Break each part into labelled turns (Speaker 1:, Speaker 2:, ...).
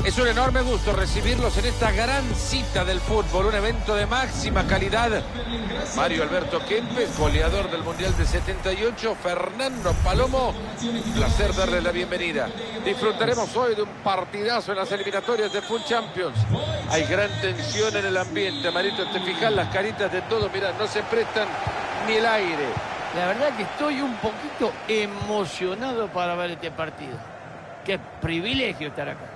Speaker 1: Es un enorme gusto recibirlos en esta gran cita del fútbol, un evento de máxima calidad. Mario Alberto Kempes, goleador del Mundial de 78, Fernando Palomo, placer darles la bienvenida. Disfrutaremos hoy de un partidazo en las eliminatorias de Food Champions. Hay gran tensión en el ambiente, Marito, te fijas las caritas de todos, mirá, no se prestan ni el aire.
Speaker 2: La verdad que estoy un poquito emocionado para ver este partido. Qué privilegio estar acá.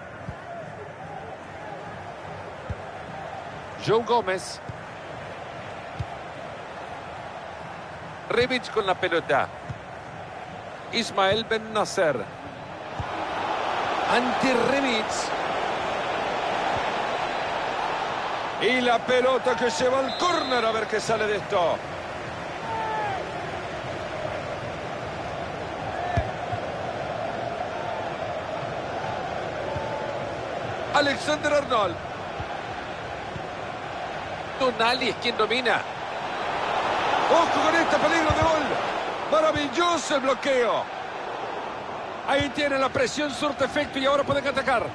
Speaker 1: Joe Gómez. Rebic con la pelota. Ismael Ben Nasser. Ante Rebic. Y la pelota que se va al córner, a ver qué sale de esto. Alexander Arnold. Tonali es quien domina. Ojo con este peligro de gol. Maravilloso el bloqueo. Ahí tiene la presión, surte efecto y ahora pueden atacar.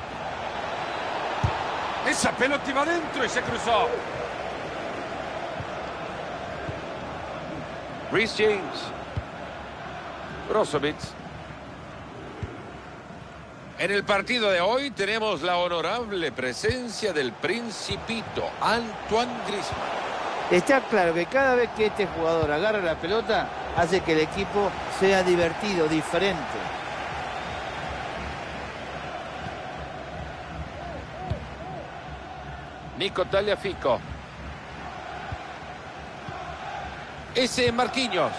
Speaker 1: Esa pelota iba adentro y se cruzó. Reece James. Brozovic. En el partido de hoy tenemos la honorable presencia del Principito, Antoine Griezmann.
Speaker 2: Está claro que cada vez que este jugador agarra la pelota, hace que el equipo sea divertido, diferente.
Speaker 1: Nico Tagliafico. Ese es Marquinhos.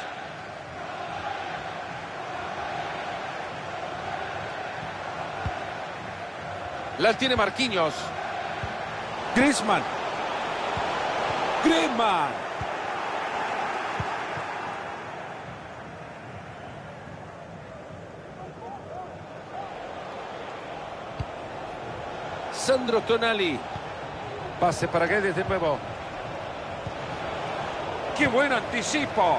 Speaker 1: La tiene Marquinhos. Griezmann. Griezmann. Sandro Tonali. Pase para Guedes de nuevo. ¡Qué buen anticipo!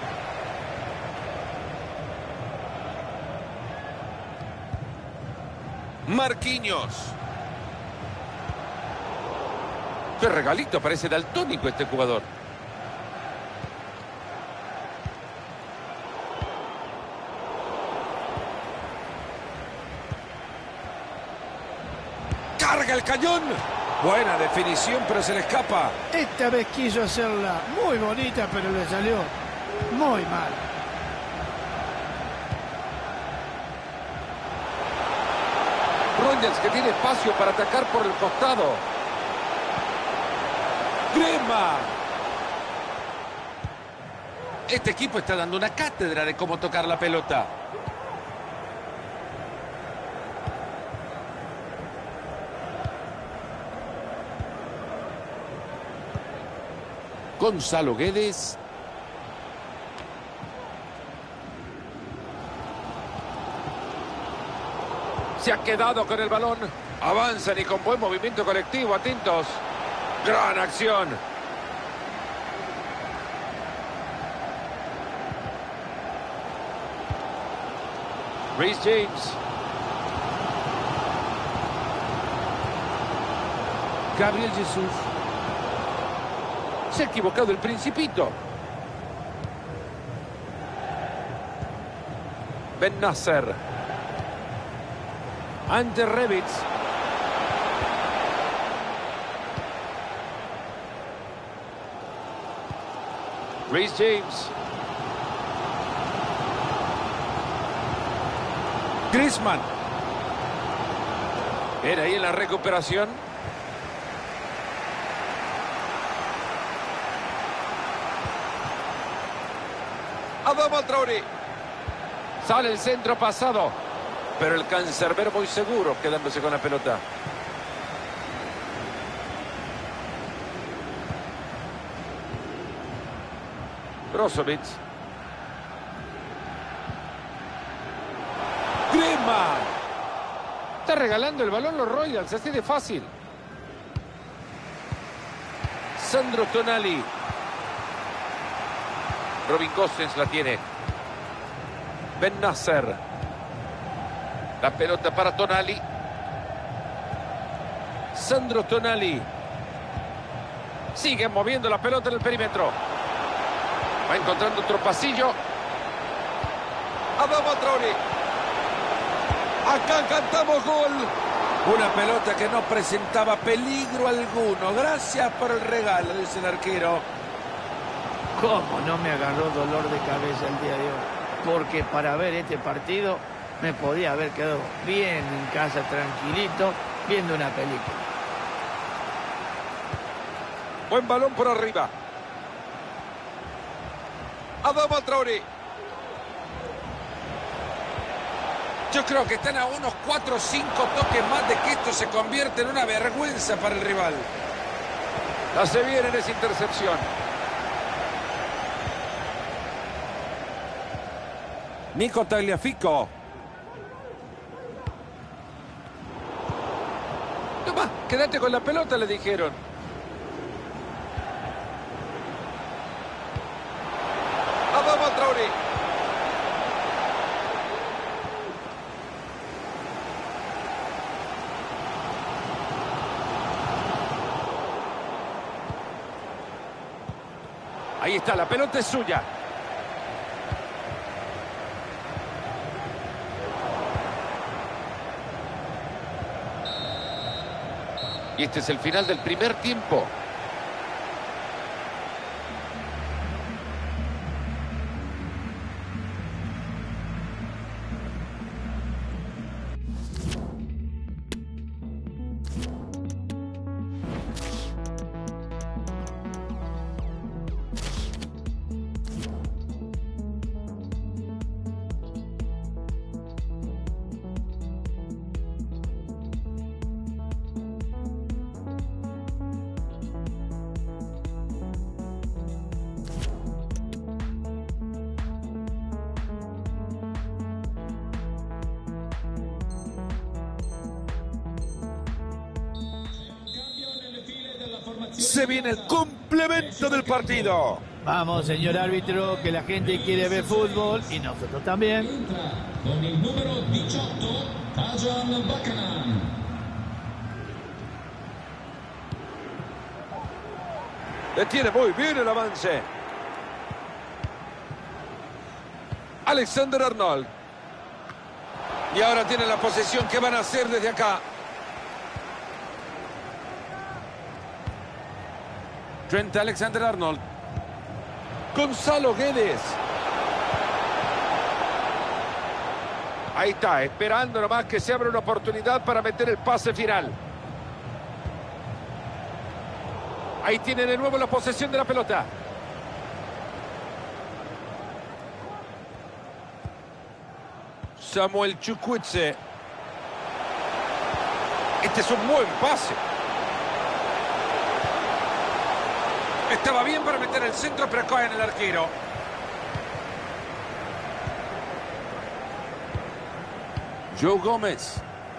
Speaker 1: Marquinhos. Qué regalito, parece daltónico este jugador. Carga el cañón. Buena definición, pero se le escapa.
Speaker 3: Esta vez quiso hacerla muy bonita, pero le salió muy mal.
Speaker 1: Rogers, que tiene espacio para atacar por el costado. Griezmann. Este equipo está dando una cátedra de cómo tocar la pelota. Gonzalo Guedes. Se ha quedado con el balón. Avanzan y con buen movimiento colectivo. Atentos. Gran acción. Reece James. Gabriel Jesús. Se ha equivocado el Principito. Ben Nasser. Ante Rebic. Reece James. Griezmann. Era ahí en la recuperación. Adama Traoré. Sale el centro pasado. Pero el cancerbero muy seguro quedándose con la pelota. Brozovic. Griezmann. Está regalando el balón los Royals, así de fácil. Sandro Tonali. Robin Gosens la tiene. Ben Nasser. La pelota para Tonali. Sandro Tonali. Sigue moviendo la pelota en el perímetro. Va encontrando otro pasillo. Adama Traoré. Acá cantamos gol. Una pelota que no presentaba peligro alguno. Gracias por el regalo, dice el arquero.
Speaker 2: ¿Cómo no me agarró dolor de cabeza el día de hoy? Porque para ver este partido me podía haber quedado bien en casa, tranquilito, viendo una película.
Speaker 1: Buen balón por arriba. Adama Traoré. Yo creo que están a unos 4 o 5 toques más de que esto se convierta en una vergüenza para el rival. La se viene en esa intercepción. Nico Tagliafico. Toma, quédate con la pelota, le dijeron. Adama Traoré. Ahí está, la pelota es suya. Y este es el final del primer tiempo. Se viene el complemento del partido.
Speaker 2: Vamos, señor árbitro, que la gente quiere ver fútbol y nosotros también.
Speaker 4: Con el número 18, Tajan Buchanan.
Speaker 1: Detiene muy bien el avance. Alexander Arnold. Y ahora tiene la posesión. ¿Qué van a hacer desde acá? Trent Alexander-Arnold. Gonzalo Guedes. Ahí está, esperando nomás que se abra una oportunidad para meter el pase final. Ahí tiene de nuevo la posesión de la pelota. Samuel Chukwueze. Este es un buen pase. Estaba bien para meter el centro, pero cae en el arquero. Joe Gómez.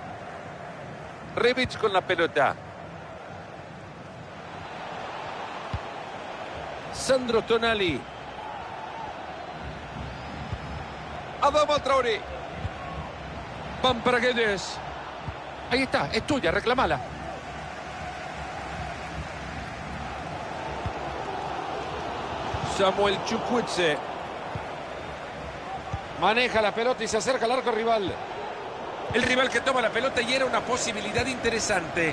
Speaker 1: Rebic con la pelota. Sandro Tonali. Adama Traoré. Van para Guedes. Ahí está, es tuya, reclamala. Samuel Chukwueze. Maneja la pelota y se acerca al arco rival. El rival que toma la pelota y era una posibilidad interesante.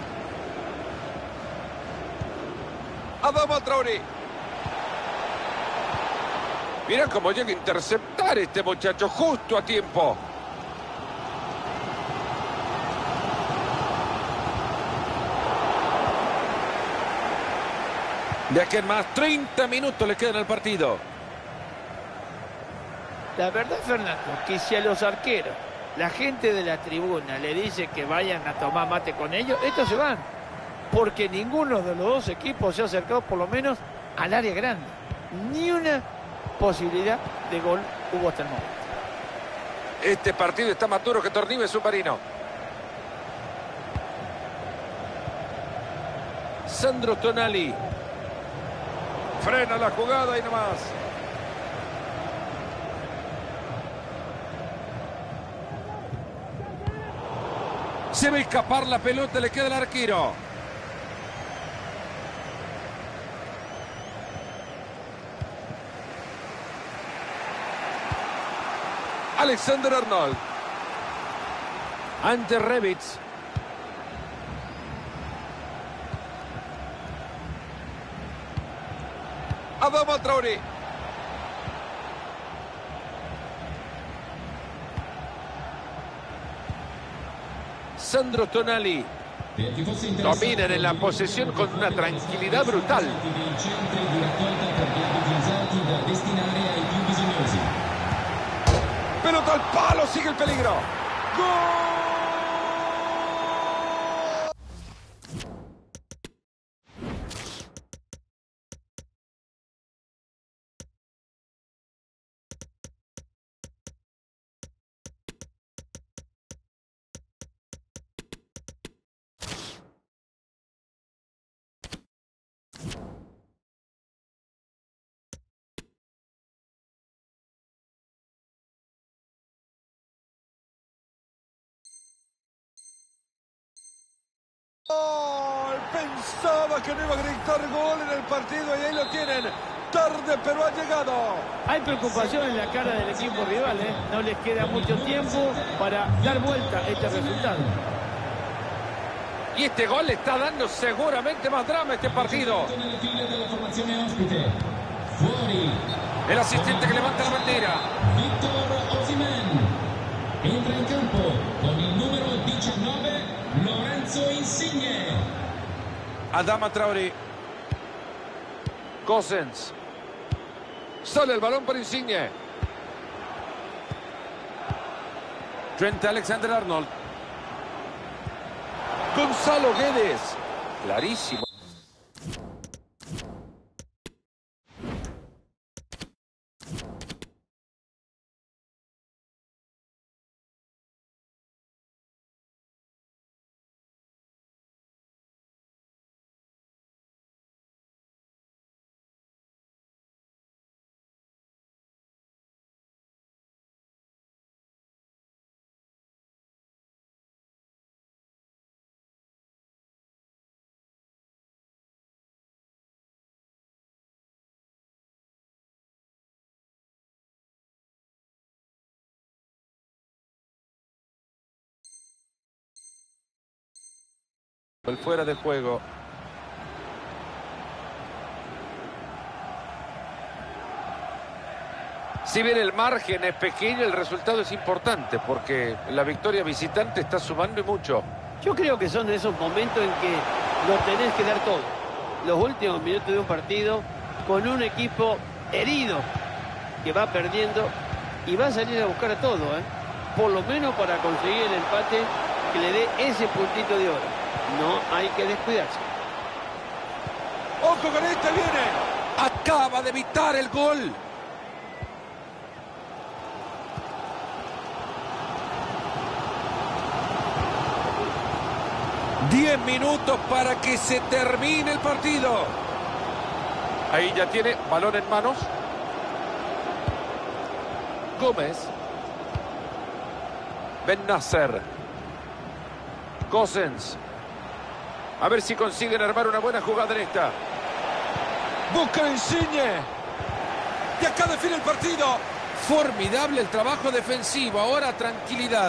Speaker 1: Adama Traoré. Mira cómo llega a interceptar este muchacho justo a tiempo. De aquí en más, 30 minutos le quedan al partido.
Speaker 2: La verdad, Fernando, que si a los arqueros, la gente de la tribuna le dice que vayan a tomar mate con ellos, estos se van. Porque ninguno de los dos equipos se ha acercado por lo menos al área grande. Ni una posibilidad de gol hubo hasta el momento.
Speaker 1: Este partido está más duro que Tornive Submarino. Sandro Tonali. Frena la jugada y nomás. Se ve escapar la pelota, le queda el arquero. Alexander-Arnold. Ante Rebic. Adama Traoré. Sandro Tonali. Dominan en la posesión con una tranquilidad brutal. Pelota al palo, sigue el peligro. ¡Gol! Pensaba que no iba a gritar gol en el partido y ahí lo tienen. Tarde, pero ha llegado.
Speaker 2: Hay preocupación en la cara del equipo rival, ¿eh? No les queda mucho tiempo para dar vuelta a este resultado.
Speaker 1: Y este gol le está dando seguramente más drama a este partido. El asistente que levanta la bandera.
Speaker 4: Victor Osimhen entra en campo con el número 19, Lorenzo Insigne.
Speaker 1: Adama Traoré. Gosens. Sale el balón para Insigne. Trent Alexander-Arnold. Gonzalo Guedes. Clarísimo. El fuera de juego. Si bien el margen es pequeño, el resultado es importante porque la victoria visitante está sumando y mucho.
Speaker 2: Yo creo que son de esos momentos en que lo tenés que dar todo. Los últimos minutos de un partido con un equipo herido que va perdiendo y va a salir a buscar a todo, ¿eh? Por lo menos para conseguir el empate que le dé ese puntito de oro. No hay que descuidarse.
Speaker 1: ¡Ojo con este! ¡Viene! Acaba de evitar el gol. ¡10 minutos para que se termine el partido! Ahí ya tiene balón en manos. Gómez. Ben Nasser. Gosens. A ver si consiguen armar una buena jugada en esta. Busca Insigne. Y acá define el partido. Formidable el trabajo defensivo. Ahora tranquilidad.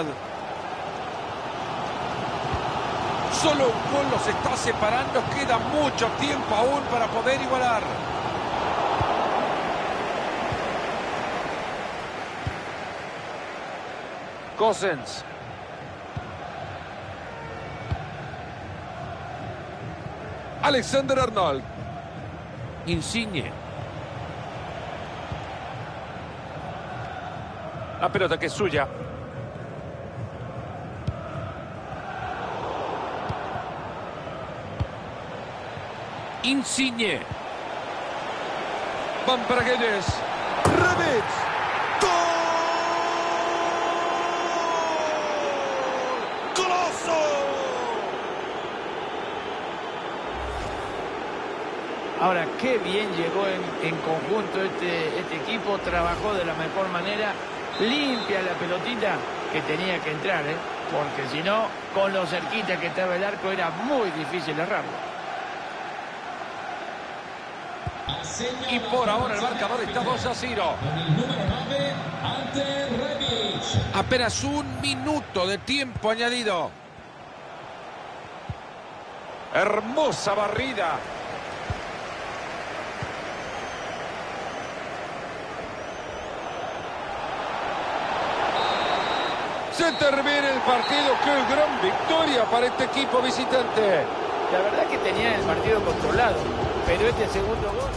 Speaker 1: Solo un gol los está separando. Queda mucho tiempo aún para poder igualar. Gosens. Alexander-Arnold. Insigne. La pelota que es suya. Insigne. Van para Guedes. Rebic. ¡Gol! ¡Golazo!
Speaker 2: Ahora, qué bien llegó en conjunto este equipo. Trabajó de la mejor manera. Limpia la pelotita que tenía que entrar, ¿eh? porque si no, con lo cerquita que estaba el arco era muy difícil errarlo.
Speaker 1: Y por ahora el marcador está 2-0.
Speaker 4: Con el número 9, Ante Rebic.
Speaker 1: Apenas un minuto de tiempo añadido. Hermosa barrida. Se termina el partido. ¡Qué gran victoria para este equipo visitante!
Speaker 2: La verdad que tenía el partido controlado, pero este segundo gol...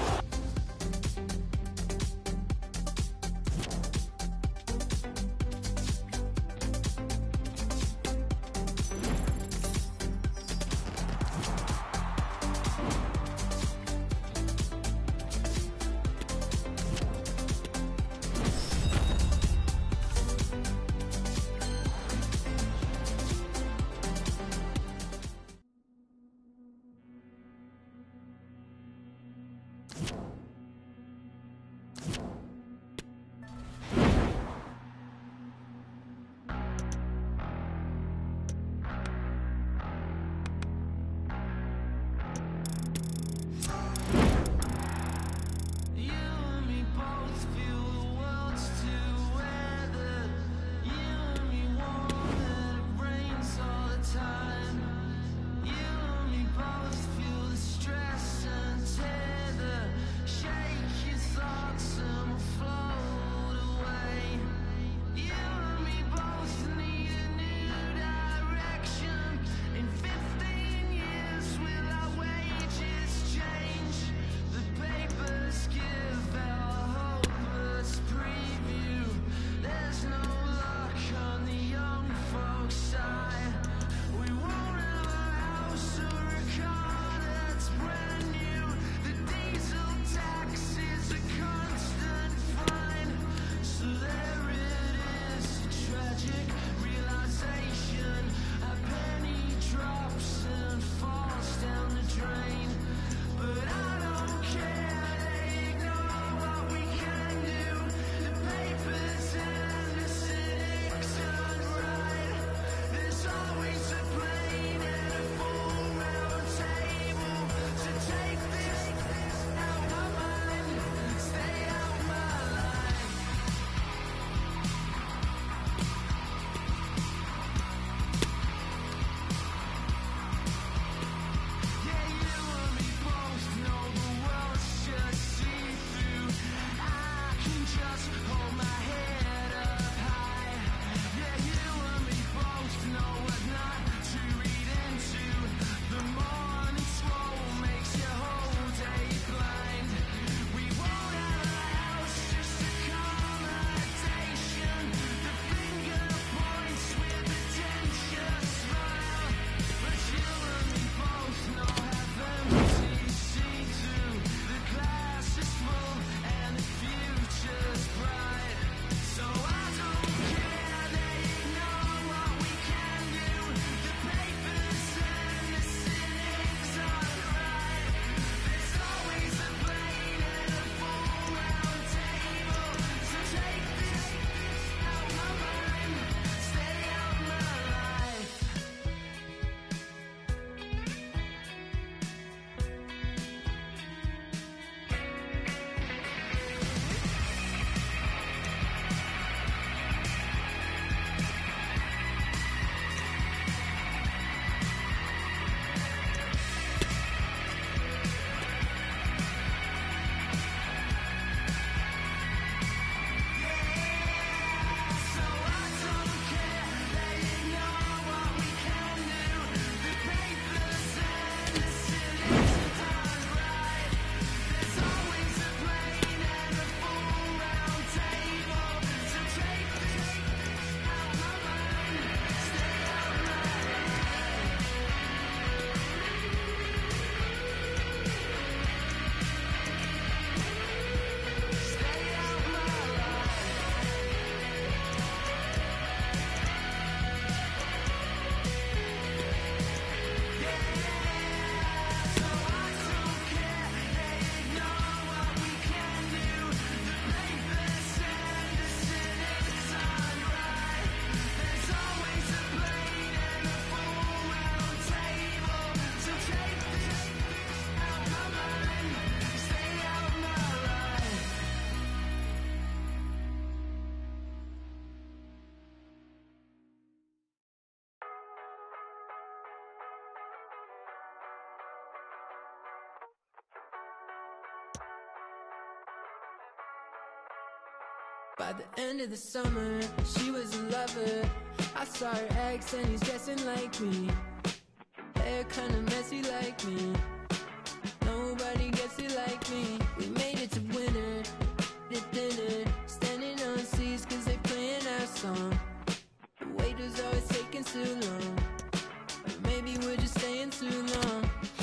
Speaker 5: By the end of the summer, she was a lover. I saw her ex and he's dressing like me. Hair kinda messy like me. Nobody gets it like me. We made it to winter, to dinner, standing on seats cause they playing our song. The waiter's always taking too long, or maybe we're just staying too long.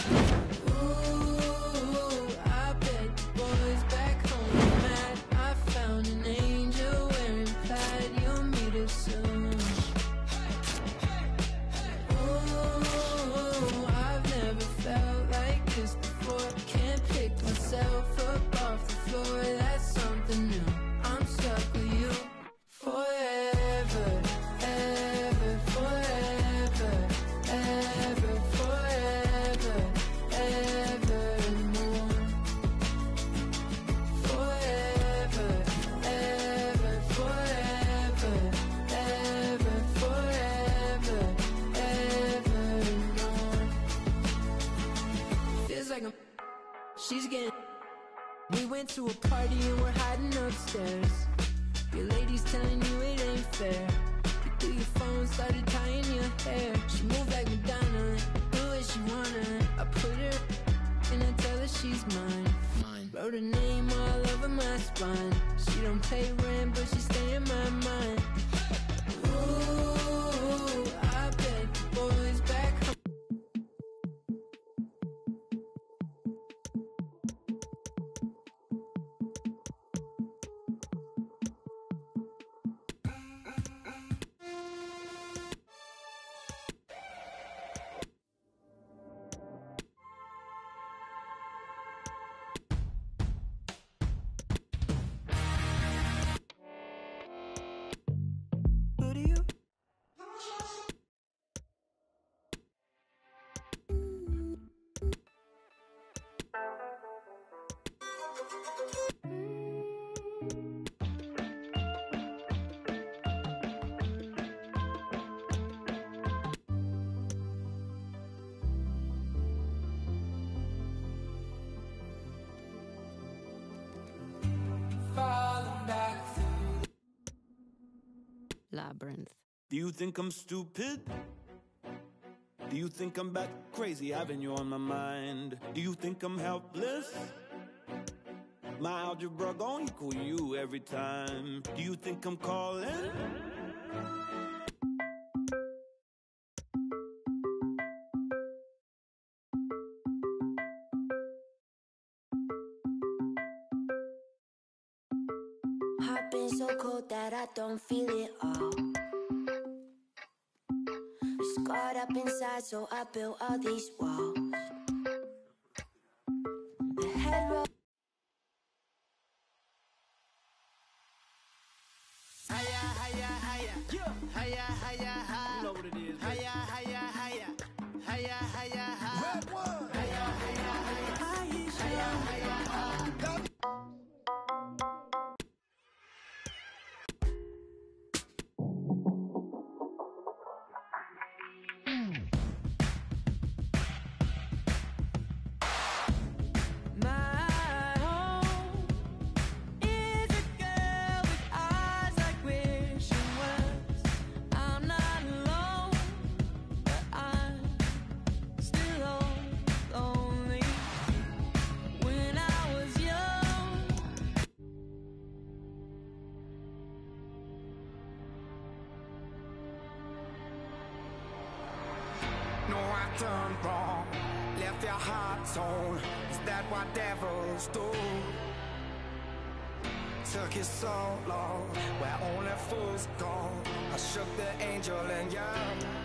Speaker 5: Ooh, I bet the boys back home are mad. I found an angel wearing plaid. You'll meet her soon. Ooh, I've never felt like this before. Can't pick myself up off the floor. That's something new. I'm stuck with you forever, ever, forever, ever, forever, evermore. Forever, ever, forever, ever, forever, evermore. Feels like she's getting. We went to a party and we're hiding upstairs. Your lady's telling you it ain't fair. You threw your phone, started tying your hair. She moved like Madonna, do what she wanna. I put her and I tell her she's mine. Wrote her name all over my spine. She don't pay rent, but she stay in my mind. Ooh, I bet the boys back home. Who do you? Falling back through
Speaker 6: Labyrinth.
Speaker 7: Do you think I'm stupid? Do you think I'm bat crazy having you on my mind? Do you think I'm helpless? My algebra gon' equal you every time. Do you think I'm calling?
Speaker 8: I've been so cold that I don't feel it all. Scarred up inside, so I built all these walls. The head roll.
Speaker 3: Hiya, hiya, hiya. Hiya, hiya, hi. You know what it is. Hiya, hiya, hiya. Hiya, hiya, hi. Red one. Hiya, hiya, hiya. Hiya, hiya, hi.
Speaker 5: My home is a girl with eyes like wishing wells. I'm not alone, but I'm still lonely. When I was young,
Speaker 3: No, I turned wrong, left your heart torn. Is that what devils do? Took you so long, where only fools go. I shook the angel and young.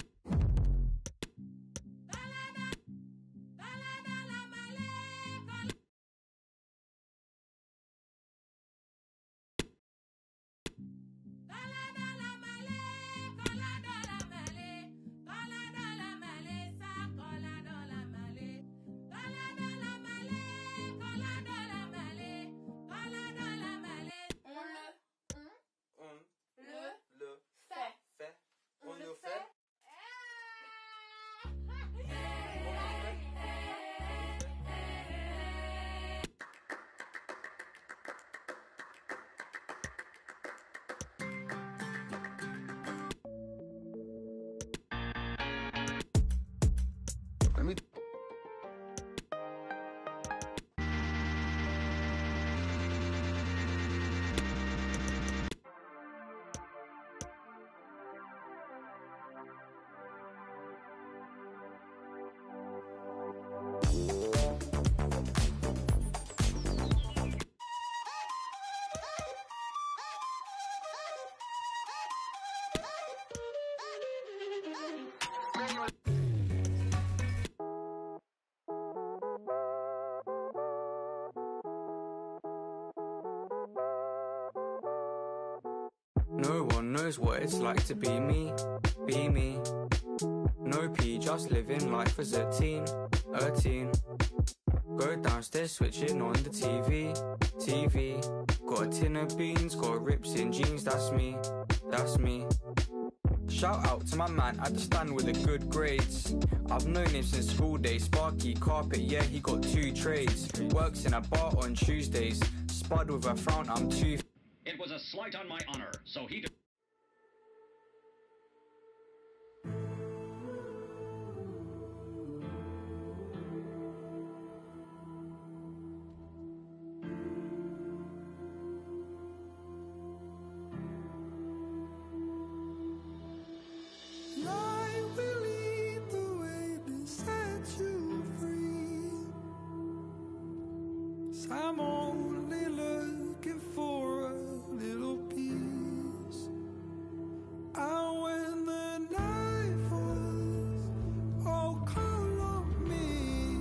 Speaker 6: No one knows what it's like to be me, be me. No P, just living life as a teen. Go downstairs, switching on the TV. Got a tin of beans, got rips in jeans, that's me. Shout out to my man at the stand with the good grades. I've known him since school days. Sparky carpet, yeah, he got 2 trades. Works in a bar on Tuesdays. Spud with a frown, I'm too.
Speaker 9: It was a slight on my honor, so he...
Speaker 3: Light will lead the way to set you free. 'Cause I'm only looking for a little piece. And when the night falls, oh, call on me.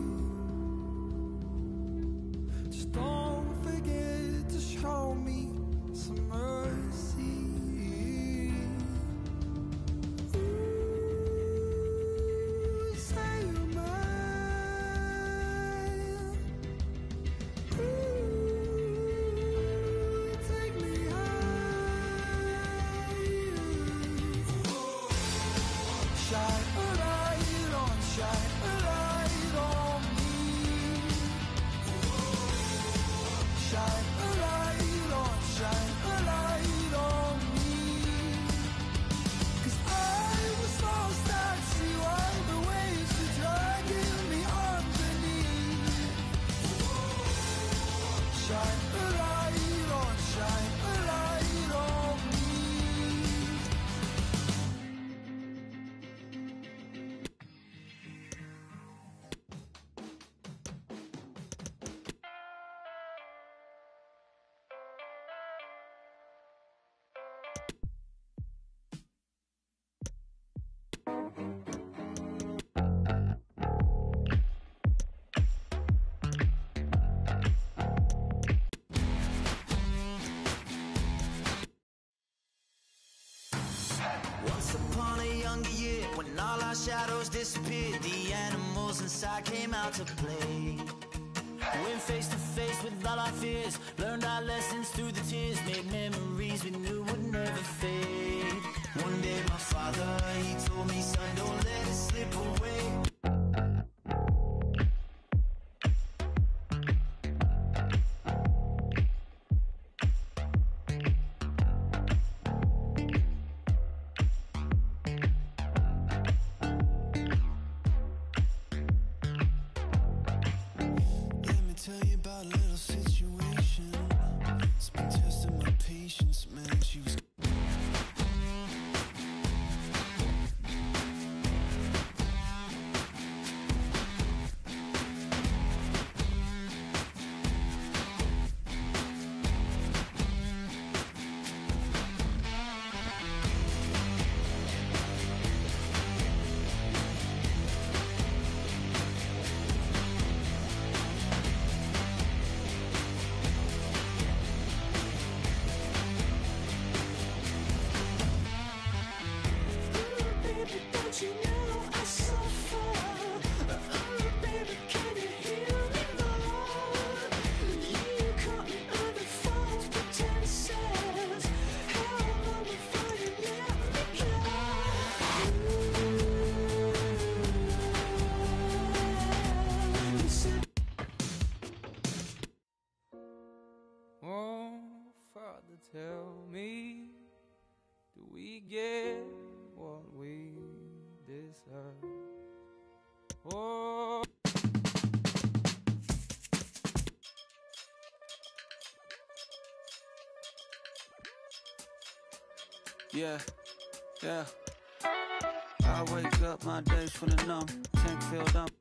Speaker 3: Just don't forget to show me some mercy. Ooh, say you're mine. Ooh, take me high. Shine a light on, shine a light on me. Shine a light on, shine a light on me. 'Cause I was lost at sea while the waves were dragging me underneath. Shine a light on, shine a light on me.
Speaker 10: Once upon a younger year, when all our shadows disappeared, the animals inside came out to play. Went face to face with all our fears, learned our lessons through the tears, made memories we knew would never fade. One day my father, he told me, son, don't let it slip away. Let me tell you about a little situation. It's been testing my patience, man. She was
Speaker 6: Oh, Father, tell me, do we get what we deserve? Oh.
Speaker 7: Yeah. I wake up, my days full of numb, tank filled up.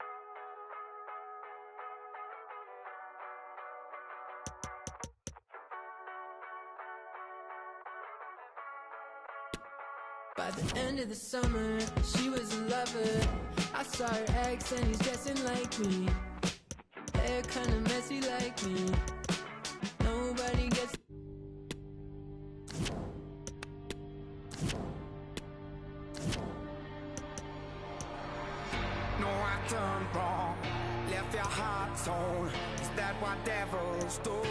Speaker 5: By the end of the summer, she was a lover. I saw her ex and he's dressing like me. Hair kinda messy like me. Nobody gets.
Speaker 10: No, I done wrong, left your heart torn. Is that what devils do?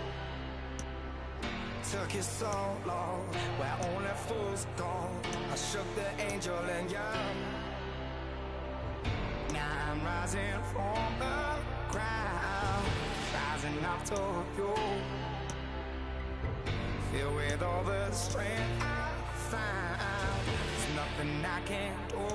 Speaker 10: Took you so long, where only fools go. I shook the angel and young. Now I'm rising from the ground, rising up to you. Filled with all the strength I found, there's nothing I can't do.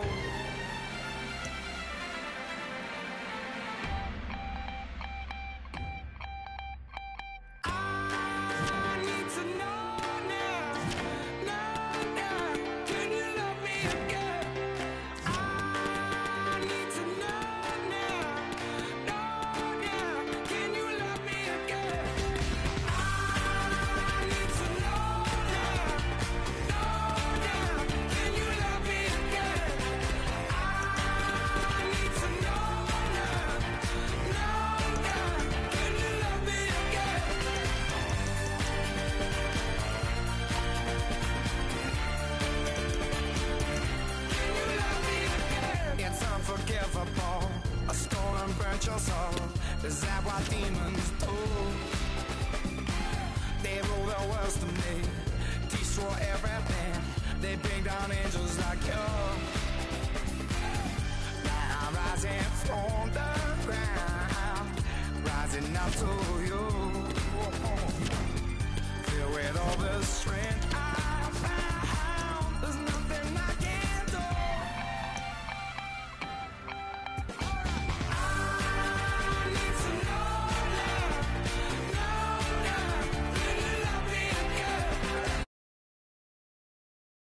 Speaker 10: Unforgivable, a stolen burnt your soul. Is that what demons do? They rule the world to me, destroy everything. They bring down angels like you. Now I'm rising from the ground, rising up to you. Filled with all the strength